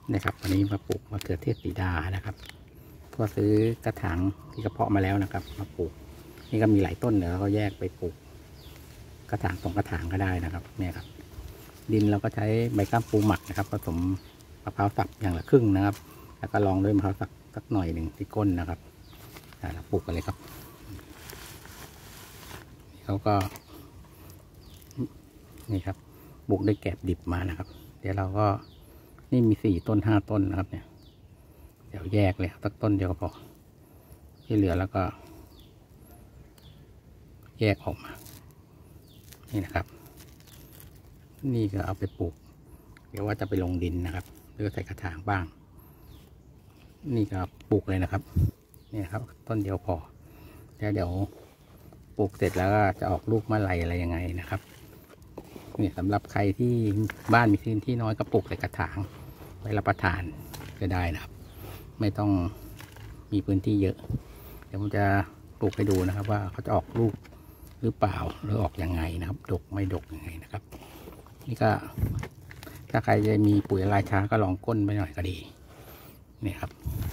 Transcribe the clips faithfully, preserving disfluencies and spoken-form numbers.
นะครับวันนี้มาปลูกมะเขือเทศสีดานะครับก็ซื้อกระถางที่กระเพาะมาแล้วนะครับมาปลูกนี่ก็มีหลายต้นเดี๋ยวเราก็แยกไปปลูกกระถางสองกระถางก็ได้นะครับเนี่ยครับดินเราก็ใช้ใบก้ามปูหมักนะครับผสมมะพร้าวสับอย่างละครึ่งนะครับแล้วก็รองด้วยมะพร้าวสับสักหน่อยหนึ่งที่ก้นนะครับเราปลูกกันเลยครับเขาก็นี่ครับปลูกด้วยแกบดิบมานะครับเดี๋ยวเราก็นี่มีสี่ต้นห้าต้นนะครับเนี่ยเดี๋ยวแยกเลยสักต้นเดียวก็พอที่เหลือแล้วก็แยกออกมานี่นะครับนี่ก็เอาไปปลูกเดี๋ยวว่าจะไปลงดินนะครับหรือใส่กระถางบ้างนี่ก็ปลูกเลยนะครับนี่ครับต้นเดียวพอแล้วเดี๋ยวปลูกเสร็จแล้วก็จะออกลูกเมื่อไหร่อะไรยังไงนะครับนี่สำหรับใครที่บ้านมีพื้นที่น้อยก็ปลูกใส่กระถางไว้รับประทานก็ได้นะครับไม่ต้องมีพื้นที่เยอะเดี๋ยวผมจะปลูกให้ดูนะครับว่าเขาจะออกลูกหรือเปล่าหรือออกยังไงนะครับดกไม่ดกยังไงนะครับนี่ก็ถ้าใครจะมีปุ๋ยลายช้าก็ลองก้นไปหน่อยก็ดีนี่ครับ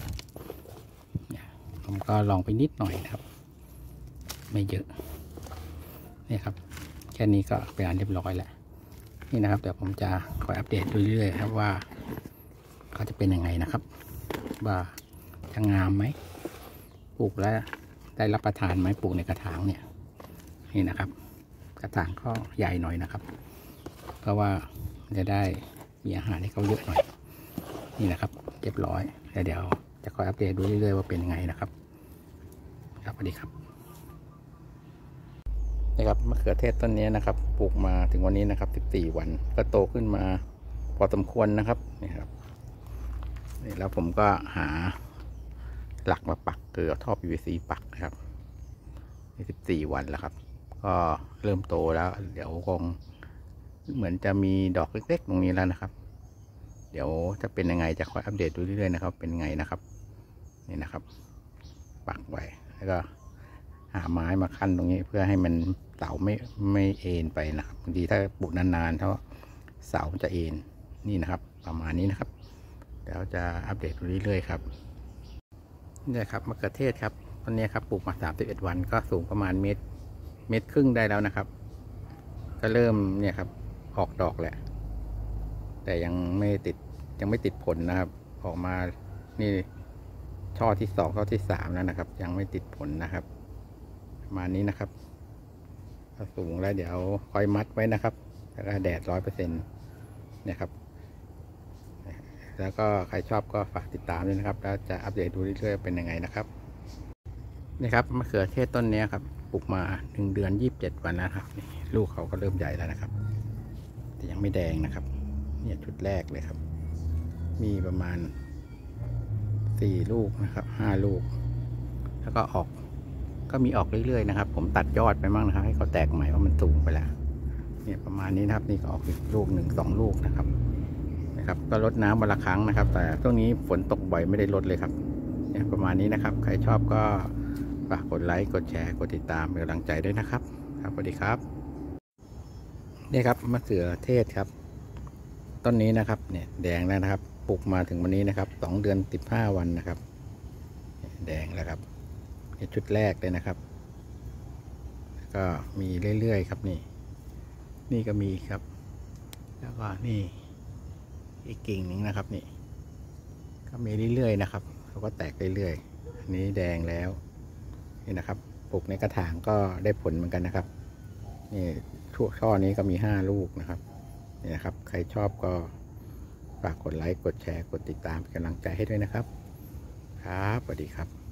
ผมก็ลองไปนิดหน่อยนะครับไม่เยอะนี่ครับแค่นี้ก็เป็นอันเรียบร้อยแล้วนี่นะครับเดี๋ยวผมจะคอยอัปเดตเรื่อยๆครับว่าเขาจะเป็นยังไงนะครับว่าจะงามไหมปลูกแล้วได้รับประทานไหมปลูกในกระถางเนี่ยนี่นะครับกระถางก็ใหญ่หน่อยนะครับเพราะว่าจะได้มีอาหารให้เขาเยอะหน่อยนี่นะครับเรียบร้อยแล้วเดี๋ยวจะคอยอัปเดตดูเรื่อยๆว่าเป็นยังไงนะครับครับสวัสดีครับนี่ครับมะเขือเทศต้นนี้นะครับปลูกมาถึงวันนี้นะครับสิบสี่วันก็โตขึ้นมาพอสมควรนะครับนี่ครับนี่แล้วผมก็หาหลักมาปักเกลือท่อ พี วี ซี ปักนะครับนี่สิบสี่วันแล้วครับก็เริ่มโตแล้วเดี๋ยวคงเหมือนจะมีดอกเล็กๆตรงนี้แล้วนะครับเดี๋ยวจะเป็นยังไงจะคอยอัปเดตดูเรื่อยๆนะครับเป็นไงนะครับนี่นะครับปักไว้แล้วก็หาไม้มาขั้นตรงนี้เพื่อให้มันเสาไม่ไม่เอ็นไปนะครับบางทีถ้าปลูกนานๆเพราะเสาจะเอ็นนี่นะครับประมาณนี้นะครับเดี๋ยวจะอัปเดตดูเรื่อยๆครับนี่ครับมะเขือเทศครับต้นนี้ครับปลูกมาสามสิบเอ็ดวันก็สูงประมาณเมตรเมตรครึ่งได้แล้วนะครับก็เริ่มเนี่ยครับออกดอกแหละแต่ยังไม่ติดยังไม่ติดผลนะครับออกมานี่ช่อที่สองช่อที่สามแล้วนะครับยังไม่ติดผลนะครับประมาณนี้นะครับสูงแล้วเดี๋ยวคอยมัดไว้นะครับแล้วก็แดดร้อยเปอร์เซ็นต์เนี่ยครับแล้วก็ใครชอบก็ฝากติดตามด้วยนะครับแล้วจะอัปเดตดูเรื่อยๆเป็นยังไงนะครับนี่ครับมะเขือเทศต้นนี้ครับปลูกมาหนึ่งเดือนยี่สิบเจ็ดวันนะครับนี่ลูกเขาก็เริ่มใหญ่แล้วนะครับแต่ยังไม่แดงนะครับเนี่ยชุดแรกเลยครับมีประมาณสี่ลูกนะครับห้าลูกแล้วก็ออกก็มีออกเรื่อยๆนะครับผมตัดยอดไปบ้างนะครับให้เขาแตกใหม่เพราะมันสูงไปแล้วเนี่ยประมาณนี้นะครับนี่ก็ออกอีกลูกหนึ่งสองลูกนะครับนะครับก็ลดน้ำวันละครั้งนะครับแต่ช่วงนี้ฝนตกบ่อยไม่ได้ลดเลยครับเนี่ยประมาณนี้นะครับใครชอบก็ฝากกดไลค์กดแชร์กดติดตามเป็นกำลังใจด้วยนะครับครับสวัสดีครับนี่ครับมะเขือเทศครับต้นนี้นะครับเนี่ยแดงแล้วนะครับปลูกมาถึงวันนี้นะครับสองเดือนสิบห้าวันนะครับแดงแล้วครับชุดแรกเลยนะครับก็มีเรื่อยๆครับนี่นี่ก็มีครับแล้วก็นี่อีกกิ่งหนึ่งนะครับนี่ก็มีเรื่อยๆนะครับเขาก็แตกเรื่อยๆอันนี้แดงแล้วนี่นะครับปลูกในกระถางก็ได้ผลเหมือนกันนะครับนี่ช่วงช่อนี้ก็มีห้าลูกนะครับนี่นะครับใครชอบก็ฝากกดไลค์กดแชร์กดติดตามเป็นกำลังใจให้ด้วยนะครับครับสวัสดีครับ